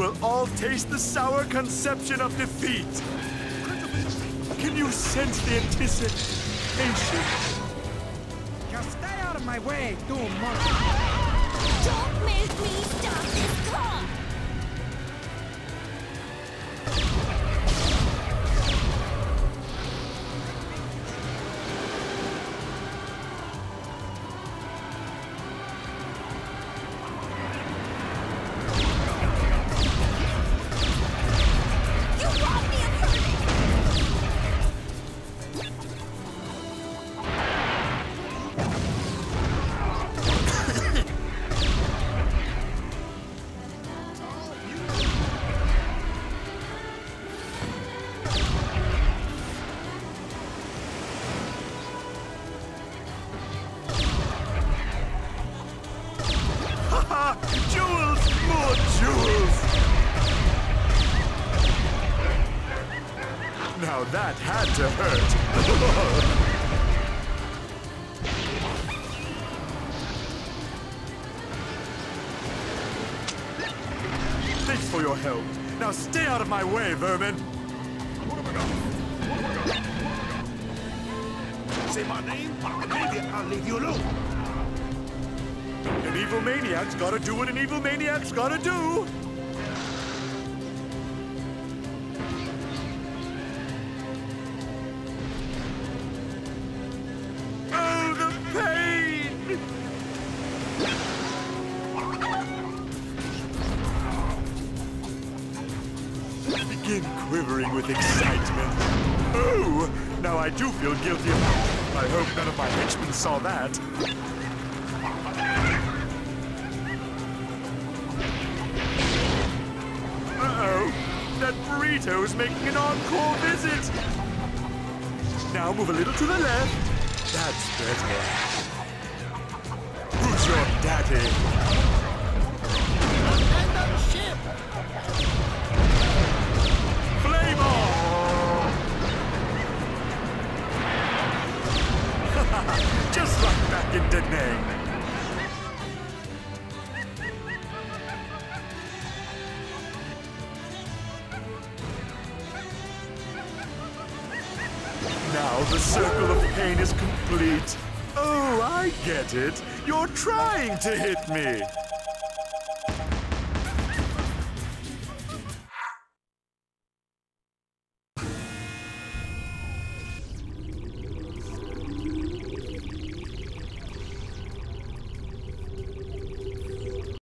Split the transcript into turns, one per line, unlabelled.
will all taste the sour conception of defeat. Can you sense the anticipation?
Just stay out of my way, du monkey!
Don't make me stop this car!
Jewels! More jewels! Now that had to hurt. Thanks for your help. Now stay out of my way, vermin!
Say my name, maybe I'll leave you alone.
An evil maniac's gotta do what an evil maniac's gotta do! Oh, the pain! I begin quivering with excitement. Oh! Now I do feel guilty. I hope none of my henchmen saw that. That burrito is making an encore visit. Now move a little to the left. That's better. Who's your daddy?
Abandon ship!
Flame on! Just like back in Da Nang. Now the circle of pain is complete. Oh, I get it. You're trying to hit me.